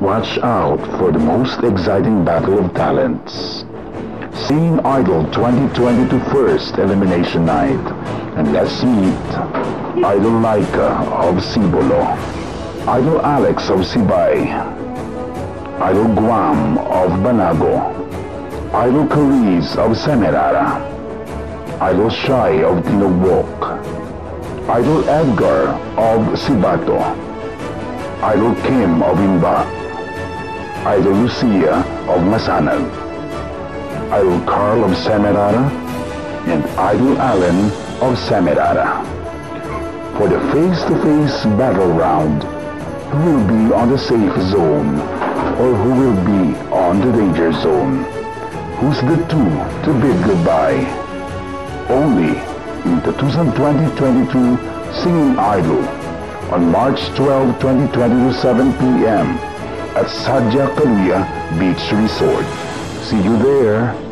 Watch out for the most exciting battle of talents. Singing Idol 2022 first elimination night. And let's meet Idol Laika of Cibolo, Idol Alex of Sibay, Idol Guam of Banago, Idol Cariz of Semerara, Idol Shai of Tinogwok, Idol Edgar of Sibato, Idol Kim of Imba, Idol Lucia of Masanag, Idol Carl of Semerara, and Idol Allen of Semerara. For the face-to-face battle round, who will be on the safe zone or who will be on the danger zone? Who's the two to bid goodbye? Only in the 2022 Singing Idol on March 12, 2022, 7 p.m. at Sadya Kaluya Beach Resort. See you there!